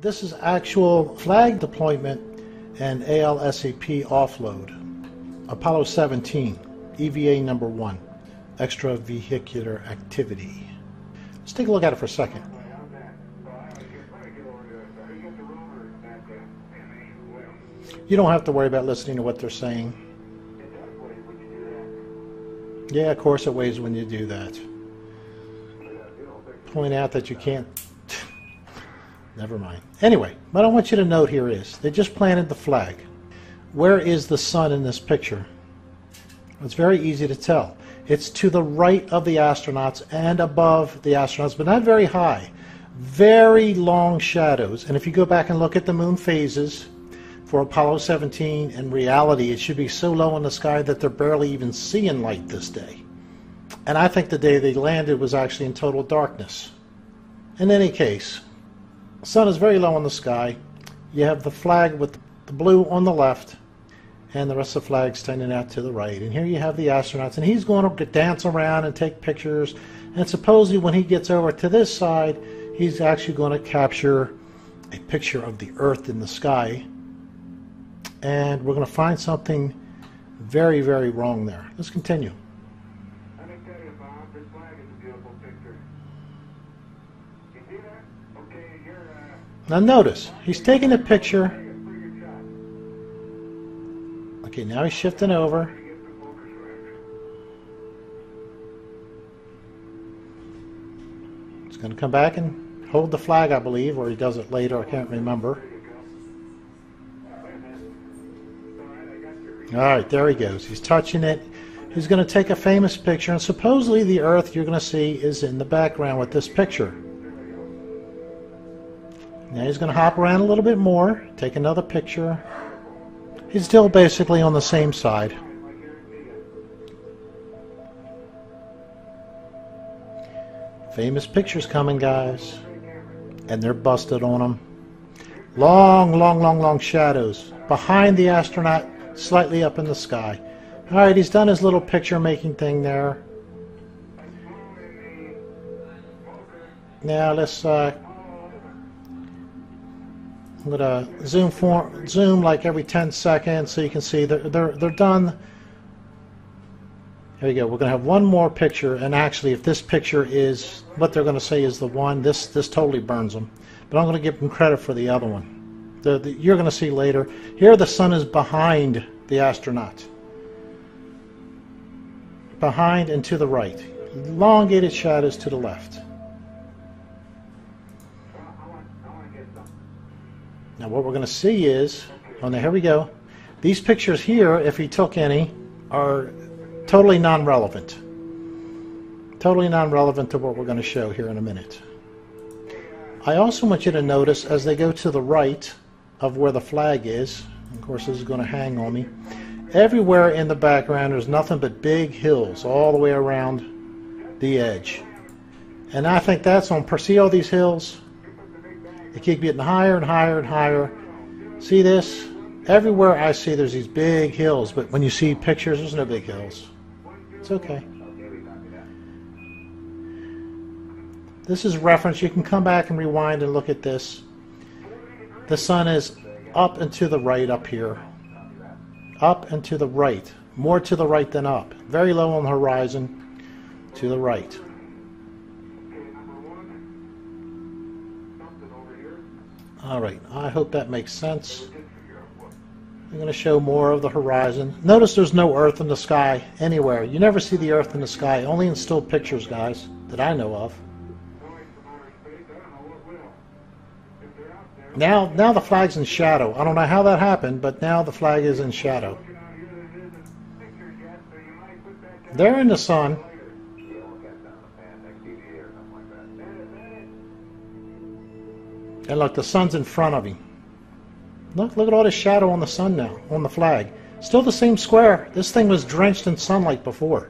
This is actual flag deployment and ALSAP offload. Apollo 17, EVA number 1, extravehicular activity. Let's take a look at it for a second. You don't have to worry about listening to what they're saying. Yeah, of course it weighs when you do that. Point out that you can't... Never mind. Anyway, what I want you to note here is, they just planted the flag. Where is the sun in this picture? It's very easy to tell. It's to the right of the astronauts and above the astronauts, but not very high. Very long shadows. And if you go back and look at the moon phases for Apollo 17, in reality it should be so low in the sky that they're barely even seeing light this day. And I think the day they landed was actually in total darkness. In any case, the sun is very low in the sky. You have the flag with the blue on the left and the rest of the flag standing out to the right. And here you have the astronauts, and he's going to dance around and take pictures. And supposedly when he gets over to this side, he's actually going to capture a picture of the Earth in the sky. And we're going to find something very, very wrong there. Let's continue. Now notice, he's taking a picture. Okay, now he's shifting over. He's going to come back and hold the flag, I believe, or he does it later, I can't remember. Alright, there he goes. He's touching it. He's going to take a famous picture, and supposedly the Earth you're going to see is in the background with this picture. Now he's going to hop around a little bit more, take another picture. He's still basically on the same side. Famous pictures coming, guys. And they're busted on them. Long, long, long, long shadows behind the astronaut, slightly up in the sky. Alright, he's done his little picture making thing there. Now let's I'm going to zoom like every 10 seconds so you can see they're done. There you go. We're going to have one more picture, and actually if this picture is what they're going to say is the one, this totally burns them. But I'm going to give them credit for the other one. You're going to see later. Here the sun is behind the astronaut. Behind and to the right. Elongated shadows to the left. Now what we're going to see is, oh now here we go, these pictures here, if he took any, are totally non-relevant. Totally non-relevant to what we're going to show here in a minute. I also want you to notice as they go to the right of where the flag is, of course this is going to hang on me, everywhere in the background there's nothing but big hills all the way around the edge. And I think that's on, see all these hills? They keep getting higher and higher and higher. See this? Everywhere I see there's these big hills, but when you see pictures, there's no big hills. It's okay. This is reference. You can come back and rewind and look at this. The sun is up and to the right up here. Up and to the right. More to the right than up. Very low on the horizon. To the right. Alright, I hope that makes sense. I'm going to show more of the horizon. Notice there's no Earth in the sky anywhere. You never see the Earth in the sky, only in still pictures, guys, that I know of. Now the flag's in shadow. I don't know how that happened, but now the flag is in shadow. They're in the sun. And look, the sun's in front of him. Look at all this shadow on the sun now, on the flag. Still the same square. This thing was drenched in sunlight before.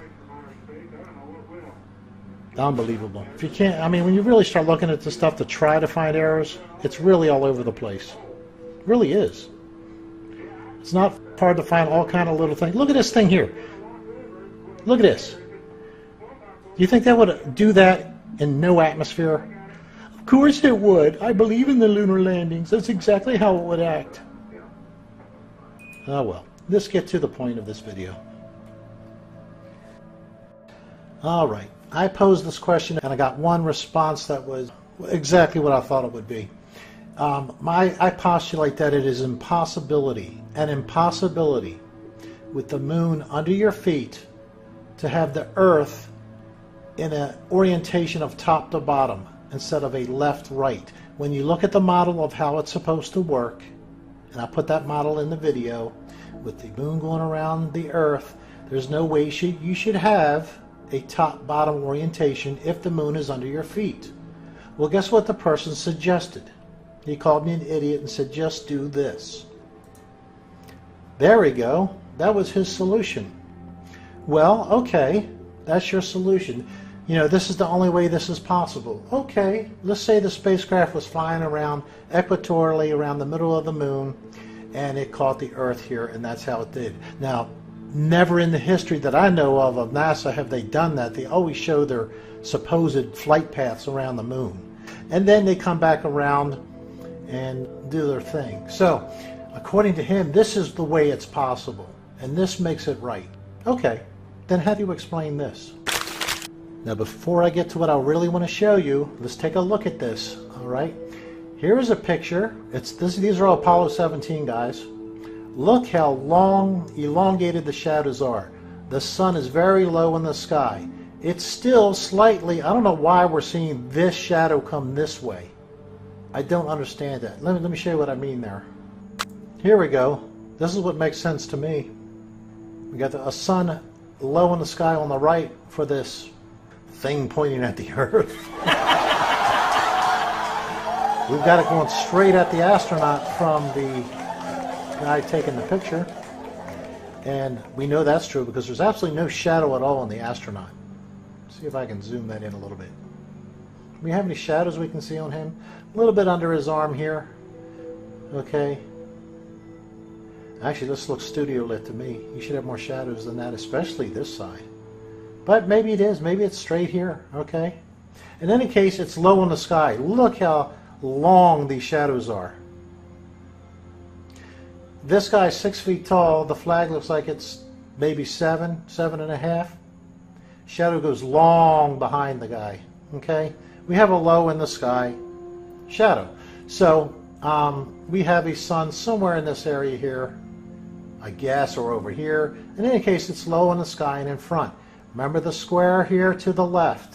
Unbelievable. If you can't, I mean, when you really start looking at the stuff to try to find errors, it's really all over the place. It really is. It's not hard to find all kind of little things. Look at this thing here. Look at this. Do you think that would do that in no atmosphere? Of course it would. I believe in the lunar landings. That's exactly how it would act. Oh well, let's get to the point of this video. Alright, I posed this question and I got one response that was exactly what I thought it would be. I postulate that it is an impossibility with the moon under your feet to have the Earth in an orientation of top to bottom instead of a left-right. When you look at the model of how it's supposed to work, and I put that model in the video, with the moon going around the Earth, there's no way you should have a top-bottom orientation if the moon is under your feet. Well, guess what the person suggested? He called me an idiot and said, just do this. There we go. That was his solution. Well, okay, that's your solution. You know, this is the only way this is possible. Okay, let's say the spacecraft was flying around equatorially around the middle of the moon and it caught the Earth here, and that's how it did. Now, never in the history that I know of NASA have they done that. They always show their supposed flight paths around the moon. And then they come back around and do their thing. So, according to him, this is the way it's possible, and this makes it right. Okay, then how do you explain this? Now, before I get to what I really want to show you, let's take a look at this, all right? Here is a picture. These are all Apollo 17 guys. Look how long, elongated the shadows are. The sun is very low in the sky. It's still slightly, I don't know why we're seeing this shadow come this way. I don't understand that. Let me show you what I mean there. Here we go. This is what makes sense to me. We got a sun low in the sky on the right for this thing pointing at the Earth. We've got it going straight at the astronaut from the guy taking the picture. And we know that's true because there's absolutely no shadow at all on the astronaut. See if I can zoom that in a little bit. Do we have any shadows we can see on him? A little bit under his arm here. Okay. Actually, this looks studio lit to me. You should have more shadows than that, especially this side. But maybe it is. Maybe it's straight here. Okay. In any case, it's low in the sky. Look how long these shadows are. This guy's 6 feet tall. The flag looks like it's maybe 7.5. Shadow goes long behind the guy. Okay. We have a low in the sky shadow. So we have a sun somewhere in this area here, I guess, or over here. In any case, it's low in the sky and in front. Remember the square here to the left.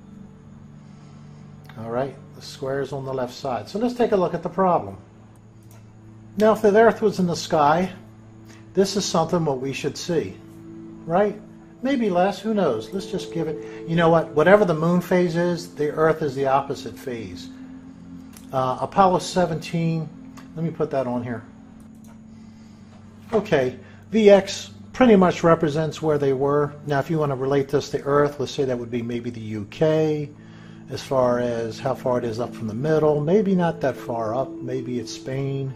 All right, the square is on the left side. So let's take a look at the problem. Now, if the Earth was in the sky, this is something what we should see, right? Maybe less, who knows? Let's just give it, you know what, whatever the moon phase is, the Earth is the opposite phase. Apollo 17, let me put that on here. Okay, VX pretty much represents where they were. Now, if you want to relate this to Earth, let's say that would be maybe the UK, as far as how far it is up from the middle. Maybe not that far up. Maybe it's Spain.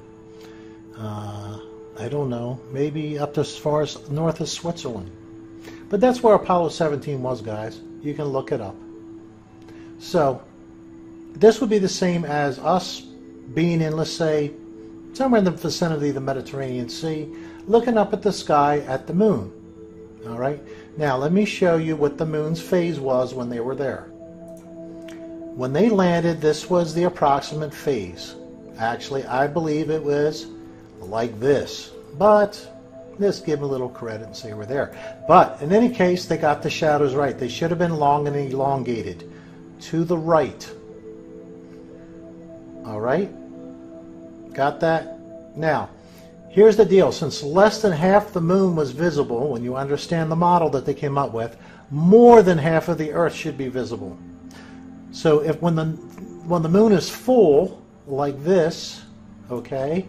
I don't know. Maybe up to as far as north as Switzerland. But that's where Apollo 17 was, guys. You can look it up. So, this would be the same as us being in, let's say, somewhere in the vicinity of the Mediterranean Sea, looking up at the sky at the moon. All right? Now, let me show you what the moon's phase was when they were there. When they landed, this was the approximate phase. Actually, I believe it was like this. But let's give them a little credit and say we're there. But in any case, they got the shadows right. They should have been long and elongated to the right. All right? Got that? Now, here's the deal. Since less than half the moon was visible, when you understand the model that they came up with, more than half of the Earth should be visible. So if when the moon is full, like this, okay,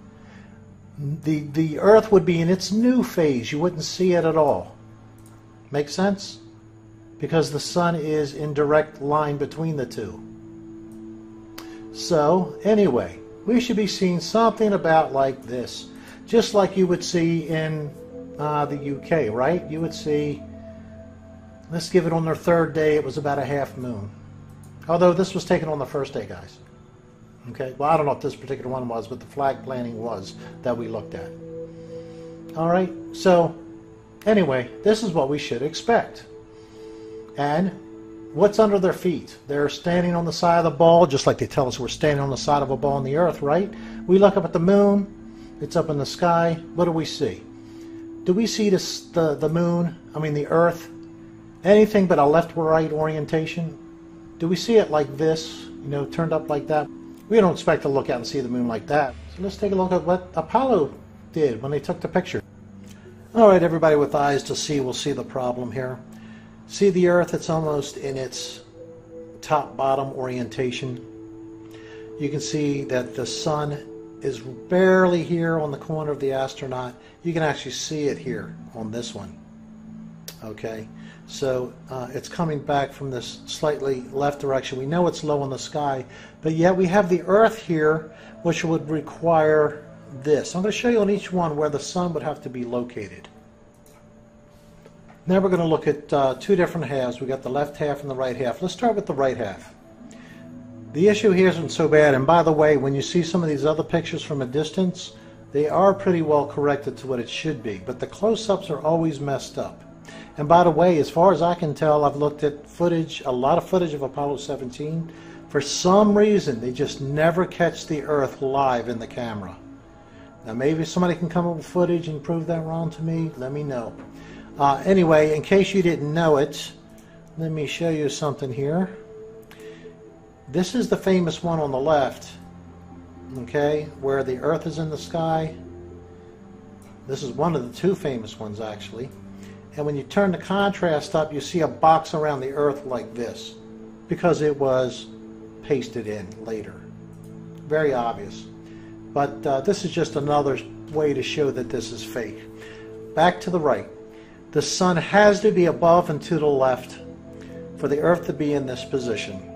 the Earth would be in its new phase. You wouldn't see it at all. Make sense? Because the sun is in direct line between the two. So, anyway, we should be seeing something about like this. Just like you would see in the UK, right? You would see, let's give it on their third day, it was about a half moon. Although this was taken on the first day, guys. Okay, well, I don't know if this particular one was, but the flag planting was that we looked at. All right, so anyway, this is what we should expect. And what's under their feet? They're standing on the side of the ball, just like they tell us we're standing on the side of a ball on the earth, right? We look up at the moon, it's up in the sky. What do we see? Do we see the moon, the earth, anything but a left-right orientation? Do we see it like this, turned up like that? We don't expect to look out and see the moon like that. So let's take a look at what Apollo did when they took the picture. All right, everybody with eyes to see will see the problem here. See the earth, it's almost in its top-bottom orientation. You can see that the sun is barely here on the corner of the astronaut. You can actually see it here on this one. Okay, so it's coming back from this slightly left direction. We know it's low in the sky, but yet we have the earth here, which would require this. I'm going to show you on each one where the sun would have to be located. Now we're going to look at two different halves. We got the left half and the right half. Let's start with the right half. The issue here isn't so bad, and by the way, when you see some of these other pictures from a distance, they are pretty well corrected to what it should be, but the close-ups are always messed up. And by the way, as far as I can tell, I've looked at footage, a lot of footage of Apollo 17. For some reason, they just never catch the Earth live in the camera. Now maybe somebody can come up with footage and prove that wrong to me. Let me know. Anyway, in case you didn't know it, let me show you something here. This is the famous one on the left, okay, where the Earth is in the sky. This is one of the two famous ones, actually. And when you turn the contrast up, you see a box around the Earth like this, because it was pasted in later. Very obvious. But this is just another way to show that this is fake. Back to the right. The sun has to be above and to the left for the Earth to be in this position.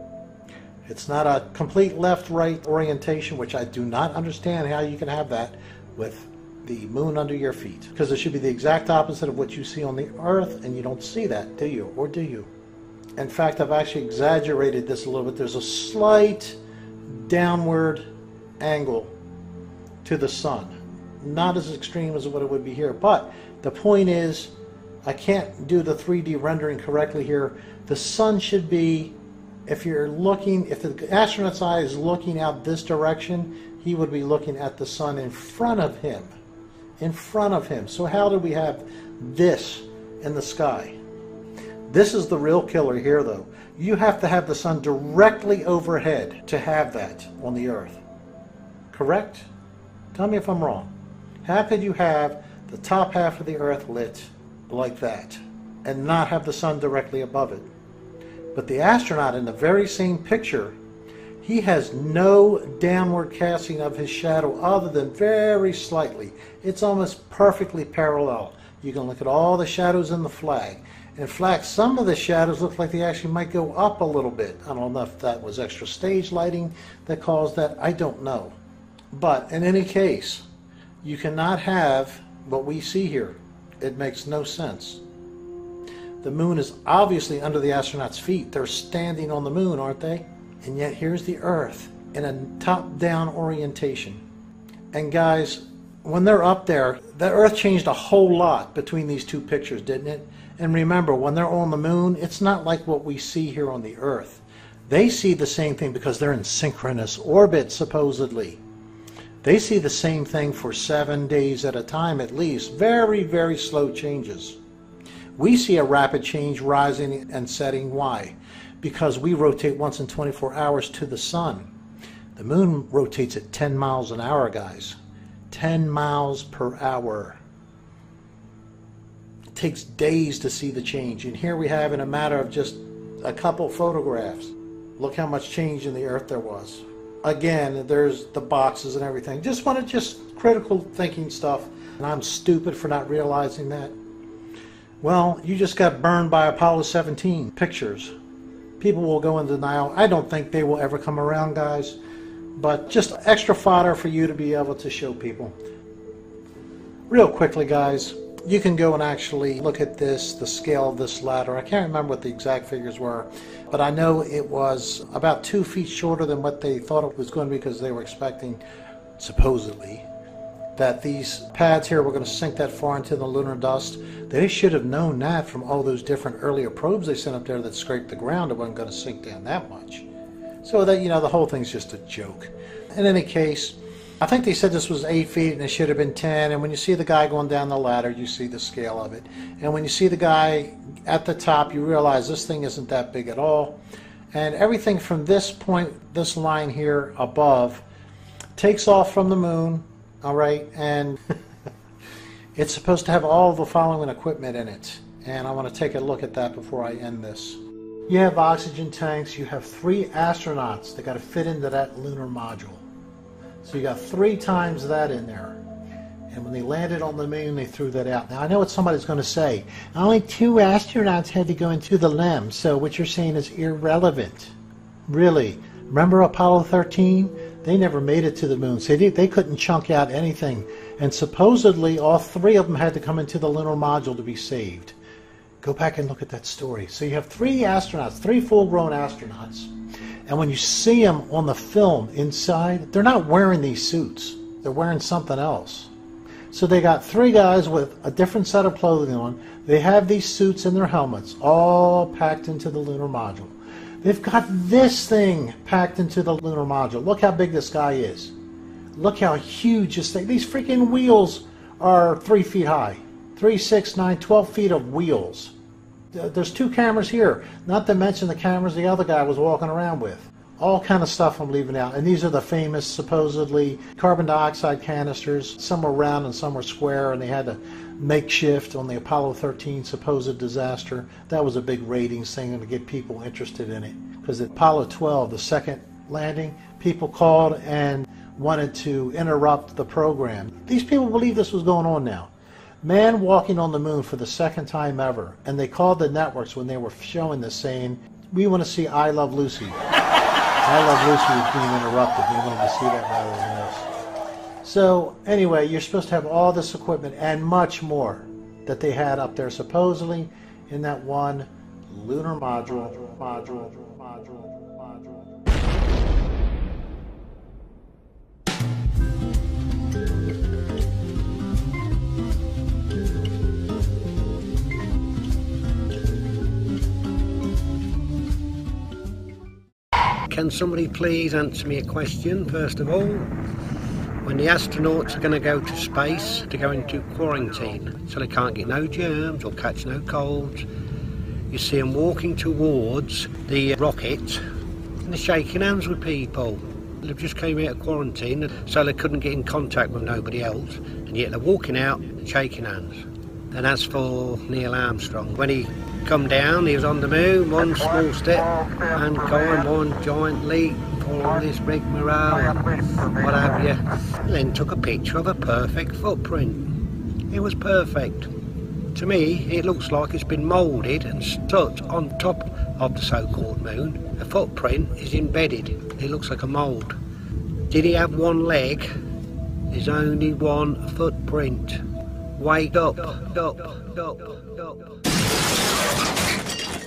It's not a complete left-right orientation, which I do not understand how you can have that with the moon under your feet, because it should be the exact opposite of what you see on the Earth, and you don't see that, do you? Or do you? In fact, I've actually exaggerated this a little bit. There's a slight downward angle to the sun. Not as extreme as what it would be here, but the point is, I can't do the 3D rendering correctly here. The sun should be, if you're looking, if the astronaut's eye is looking out this direction, he would be looking at the sun in front of him. In front of him. So how do we have this in the sky? This is the real killer here, though. You have to have the sun directly overhead to have that on the Earth. Correct? Tell me if I'm wrong. How could you have the top half of the Earth lit like that and not have the sun directly above it? But the astronaut in the very same picture, he has no downward casting of his shadow other than very slightly. It's almost perfectly parallel. You can look at all the shadows in the flag. In fact, some of the shadows look like they actually might go up a little bit. I don't know if that was extra stage lighting that caused that. I don't know. But in any case, you cannot have what we see here. It makes no sense. The moon is obviously under the astronauts' feet. They're standing on the moon, aren't they? And yet here's the Earth in a top-down orientation. And guys, when they're up there, the Earth changed a whole lot between these two pictures, didn't it? And remember, when they're on the moon, it's not like what we see here on the Earth. They see the same thing because they're in synchronous orbit, supposedly. They see the same thing for 7 days at a time at least. Very, very slow changes. We see a rapid change rising and setting. Why? Because we rotate once in 24 hours to the sun. The moon rotates at 10 miles an hour, guys. 10 miles per hour. It takes days to see the change. And here we have, in a matter of just a couple photographs, look how much change in the Earth there was. Again, there's the boxes and everything. Just critical thinking stuff. And I'm stupid for not realizing that. Well, you just got burned by Apollo 17 pictures. People will go into denial. I don't think they will ever come around, guys. But just extra fodder for you to be able to show people. Real quickly, guys, You can go and actually look at this, the scale of this ladder. I can't remember what the exact figures were, but I know it was about 2 feet shorter than what they thought it was going to be, because they were expecting, supposedly, that these pads here were going to sink that far into the lunar dust. They should have known that from all those different earlier probes they sent up there that scraped the ground. It wasn't going to sink down that much. So that, you know, the whole thing's just a joke. In any case, I think they said this was 8 feet and it should have been 10. And when you see the guy going down the ladder, you see the scale of it. And when you see the guy at the top, you realize this thing isn't that big at all. And everything from this point, this line here above, takes off from the moon, all right? And it's supposed to have all the following equipment in it. And I want to take a look at that before I end this. You have oxygen tanks. You have 3 astronauts that got to fit into that lunar module. So you got 3 times that in there. And when they landed on the moon, they threw that out. Now, I know what somebody's going to say. Only 2 astronauts had to go into the LEM, so what you're saying is irrelevant. Really. Remember Apollo 13? They never made it to the moon. So they couldn't chunk out anything. And supposedly, all 3 of them had to come into the lunar module to be saved. Go back and look at that story. So you have 3 astronauts, 3 full-grown astronauts. And when you see them on the film inside, they're not wearing these suits. They're wearing something else. So they got 3 guys with a different set of clothing on. They have these suits and their helmets all packed into the lunar module. They've got this thing packed into the lunar module. Look how big this guy is. Look how huge this thing. These freaking wheels are 3 feet high. 3, 6, 9, 12 feet of wheels. There's 2 cameras here, not to mention the cameras the other guy was walking around with. All kind of stuff I'm leaving out. And these are the famous, supposedly, carbon dioxide canisters. Some were round and some were square, and they had to makeshift on the Apollo 13 supposed disaster. That was a big ratings thing to get people interested in it. Because at Apollo 12, the second landing, people called and wanted to interrupt the program. These people believe this was going on now. Man walking on the moon for the 2nd time ever, and they called the networks when they were showing this saying, we want to see I Love Lucy. I Love Lucy was being interrupted. We wanted to see that rather than this. So anyway, you're supposed to have all this equipment and much more that they had up there supposedly in that one lunar module. Can somebody please answer me a question, first of all? When the astronauts are going to go to space to go into quarantine, so they can't get no germs or catch no colds, you see them walking towards the rocket and they're shaking hands with people. They've just came out of quarantine, so they couldn't get in contact with nobody else, and yet they're walking out and shaking hands. And as for Neil Armstrong, when he come down, he was on the moon, one small step, and gone, one giant leap for all this rigmarole and what have you. And then took a picture of a perfect footprint. It was perfect. To me, it looks like it's been moulded and stuck on top of the so-called moon. The footprint is embedded. It looks like a mould. Did he have 1 leg? There's only 1 footprint. Wake up, up.